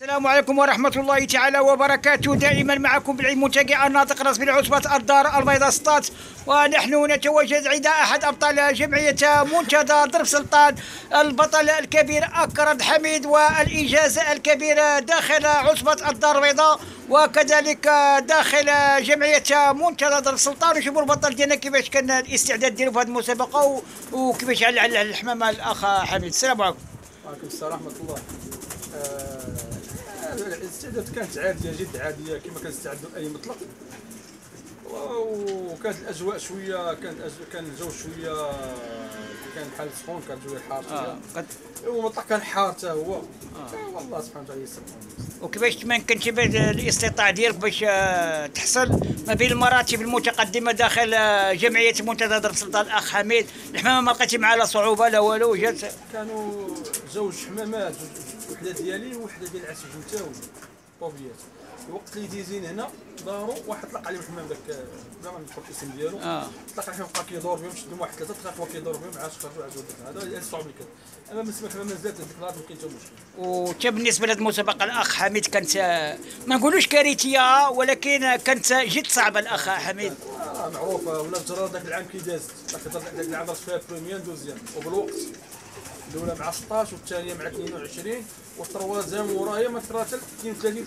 السلام عليكم ورحمة الله تعالى وبركاته. دائما معكم بالعلم منتقع الناطق الرسمي لعصبة الدار البيضاء سطات، ونحن نتواجد عند أحد أبطال جمعية منتدى ضرب سلطان، البطل الكبير أكرد حميد، والإنجاز الكبير داخل عصبة الدار البيضاء وكذلك داخل جمعية منتدى ضرب سلطان. نشوفوا البطل ديالنا كيفاش كان الاستعداد ديالو في هذه المسابقة وكيفاش على الحمامة الأخ حميد. السلام عليكم. وعليكم السلام ورحمة الله. الاستعدادات كانت عادية، جد عادية كما كنستعدوا لأي مطلق، وكانت الأجواء شوية كان الجو شوية كان حال سخون، كان الجو حار شوية والمطلق كان حار حتى هو. والله سبحانه وتعالى يسر. وكيفاش تمكنتي بالاستطاعة ديالك باش تحصل ما بين المراتب المتقدمة داخل جمعية منتدى ضرب سلطان الأخ حميد؟ الحمامة ما لقيتي معها لا صعوبة لا والو؟ جات كانوا زوج حمامات، وحدة ديالي وحدة ديال العسل جوتا وطوبيات. الوقت اللي ديزين هنا داروا واحد طلق عليهم حمام داك زعما نذكر الاسم ديالو، طلق عليهم بقى كيدور بهم، شدهم واحد ثلاثه دقائق هو كيدور بهم، عاد خرجوا عاد هذا الصعوبه اللي كان. اما بالنسبه للحمام مازالت هذيك النهار ما كاين حتى مشكل. وتا بالنسبه لهذه المسابقه الاخ حميد كانت ما نقولوش كارثيه، ولكن كانت جد صعبه الاخ حميد. معروفه ولا الجرار ذاك العام كي داز، ذاك العام درت فيها بروميان دوزيام، وبالوقت الاولى مع 16 والثانيه مع 22 والتروازيام ورايا ما كثرات 32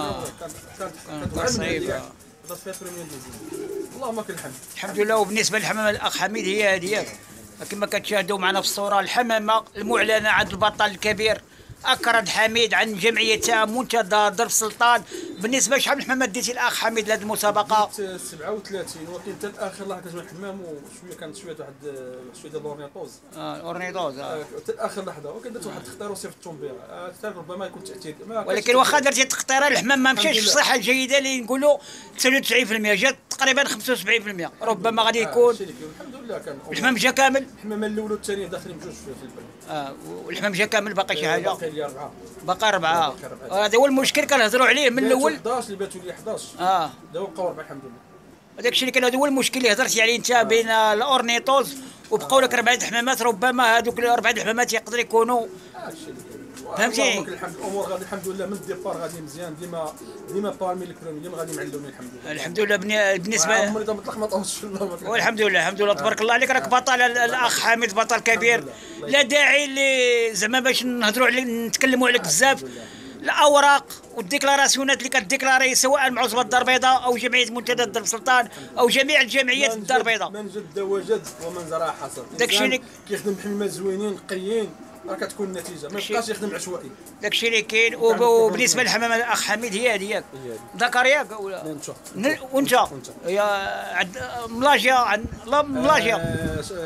كانت صعيبه. درت فيها بروميان دوزيام، اللهم لك الحمد. الحمد لله. وبالنسبه للحمامه الاخ حميد هي هذه كما كتشاهدوا معنا في الصوره، الحمامه المعلنه عند البطل الكبير أكرد حميد عن جمعية منتدى ضرب سلطان. بالنسبة شحال من حمامات ديتي الأخ حميد لهذه المسابقة؟ 37، ولكن حتى الآخر لحظة كتجمع الحمام وشوية كانت شوية واحد شوية ديال الأورنيطوز. الأورنيطوز حتى الآخر لحظة، ولكن درت واحد التختار وصيفط التنبيع، حتى ربما يكون تأثير. ولكن واخا درتي التختير الحمام ما مشاش في الصحة الجيدة اللي نقولوا 99%، جات تقريبا 75%، ربما غادي يكون. الحمد لله كان الحمام جا كامل؟ الحمامة الأولى والثانية داخلين بجوج في البلد. والحمام جا كامل؟ باقي شي حاجة؟ باقي 4. هذا هو المشكل كنهضروا عليه من الاول. 11 اللي باتوا لي 11 دابا بقاو 4 الحمد لله. هذاك الشيء اللي كان هذا هو المشكل اللي هضرتي عليه انت بين الاورنيطوز، وبقاو لك 4 حمامات، ربما هذوك 4 الحمامات يقدروا يكونوا فهمتي. الامور غادي الحمد لله من الديبار غادي مزيان، ديما بارمي الكروم ديما غادي معلومين الحمد لله. الحمد لله. بالنسبه عمري مطلق ما طوش والحمد لله الحمد لله تبارك الله عليك. راك بطل الاخ حميد، بطل كبير، لا داعي اللي زعما باش نهضروا عليك نتكلموا عليك بزاف. الاوراق والديكلاراسيونات اللي كتديكلاري سواء مع عصبة الدار البيضاء او جمعيه منتدى ضرب سلطان او جميع الجمعيات الدار البيضاء، من جد وجد ومن زرع حصد. داكشي اللي كيخدم حمامات زوينين نقيين راه كتكون النتيجه، ما يبقاش يخدم عشوائي. داكشي اللي كاين. وبالنسبه للحمامه الاخ حميد هي هذيك ذكر ياك ولا وانت يا ملاجيه عن لا ملاجيه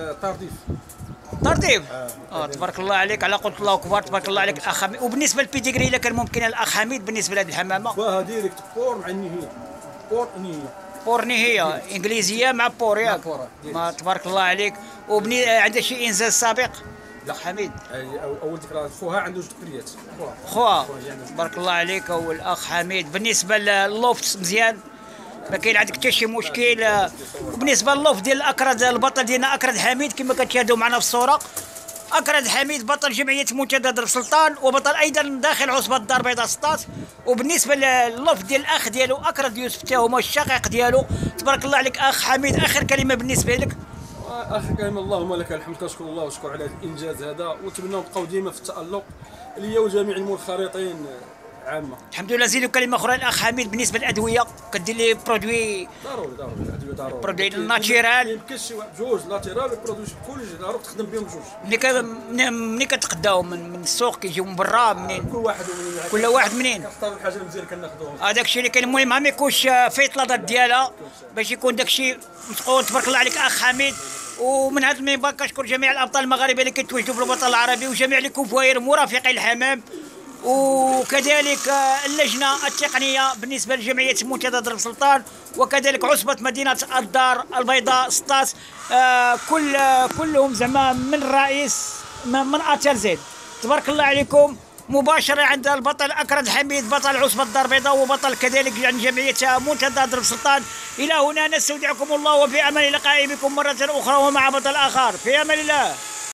طرديف. تبارك الله عليك، على قلت الله اكبر، تبارك الله عليك الاخ حميد. وبالنسبه للبيديغري الا كان ممكن الاخ حميد بالنسبه لهذه الحمامه؟ باها ديريكت بور مع النهيه، بور نهيه انجليزيه مع بور ياك. تبارك الله عليك. عندها شي انزال سابق لا حميد؟ اول ذكرى خوها عنده جوج ذكريات. خوها تبارك الله عليك. والاخ حميد بالنسبه للوفت مزيان، ما كاين عندك حتى شي مشكل؟ وبالنسبه للوفت ديال اكرد البطل ديالنا اكرد حميد كما كتشاهدوا معنا في الصوره، اكرد حميد بطل جمعيه منتدى ضرب سلطان وبطل ايضا داخل عصبه الدار البيضاء سطات. وبالنسبه للوفت ديال الاخ ديالو اكرد يوسف حتى هما الشقيق ديالو. تبارك الله عليك اخ حميد، اخر كلمه بالنسبه لك؟ اخر كلمه اللهم لك الحمد، كنشكر الله ونشكر على هذا الانجاز هذا، ونتمنى نبقاو ديما في التالق ليا وجميع المنخرطين عامه. الحمد لله. زيدوا كلمه اخرى الاخ حميد بالنسبه للادويه، كدير لي برودوي ضروري الادويه ضروري، برودوي ناتشيرال. ما يمكنش شي واحد جوج ناتشيرال برودوي كلشي ضروري تخدم بهم بجوج. ملي كتقداو من السوق كيجيو من برا منين؟ كل واحد منين كنختاروا الحاجه المزيانه كناخذوها. هذاك الشيء اللي كاين. المهم ما يكونش فايت لاضات ديالها باش يكون داك الشيء متقون. تبارك الله عليك اخ حميد. ومن هذا المنبر كنشكر جميع الابطال المغاربه اللي كيتواجدوا في الوطن العربي وجميع الكوفوير مرافقي الحمام، وكذلك اللجنه التقنيه بالنسبه لجمعيه منتدى ضرب سلطان، وكذلك عصبه مدينه الدار البيضاء سطات، كلهم زعما من الرئيس من اتر زيد. تبارك الله عليكم. مباشره عند البطل اكرد حميد بطل عصبه الدار البيضاء وبطل كذلك عن جمعيه منتدى ضرب سلطان. الى هنا نستودعكم الله، وفي امان لقاء بكم مره اخرى ومع بطل اخر. في امان الله.